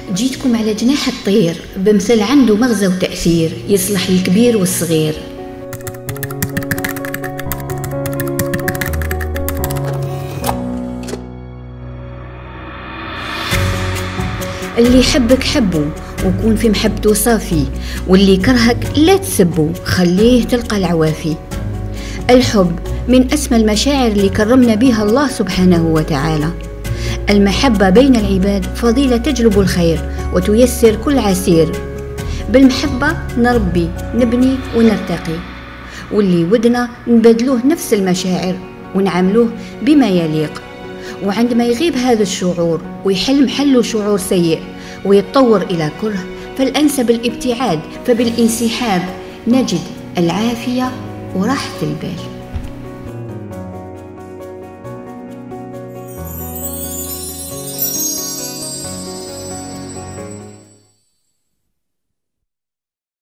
جيتكم على جناح الطير بمثل عنده مغزى وتأثير يصلح للكبير والصغير. اللي يحبك حبه وكون في محبته صافي، واللي يكرهك لا تسبه خليه تلقى العوافي. الحب من أسمى المشاعر اللي كرمنا بها الله سبحانه وتعالى. المحبة بين العباد فضيلة تجلب الخير وتيسر كل عسير. بالمحبة نربي نبني ونرتقي، واللي ودنا نبدلوه نفس المشاعر ونعاملوه بما يليق. وعندما يغيب هذا الشعور ويحل محله شعور سيء ويتطور إلى كره، فالأنسب الابتعاد، فبالانسحاب نجد العافية وراحة البال.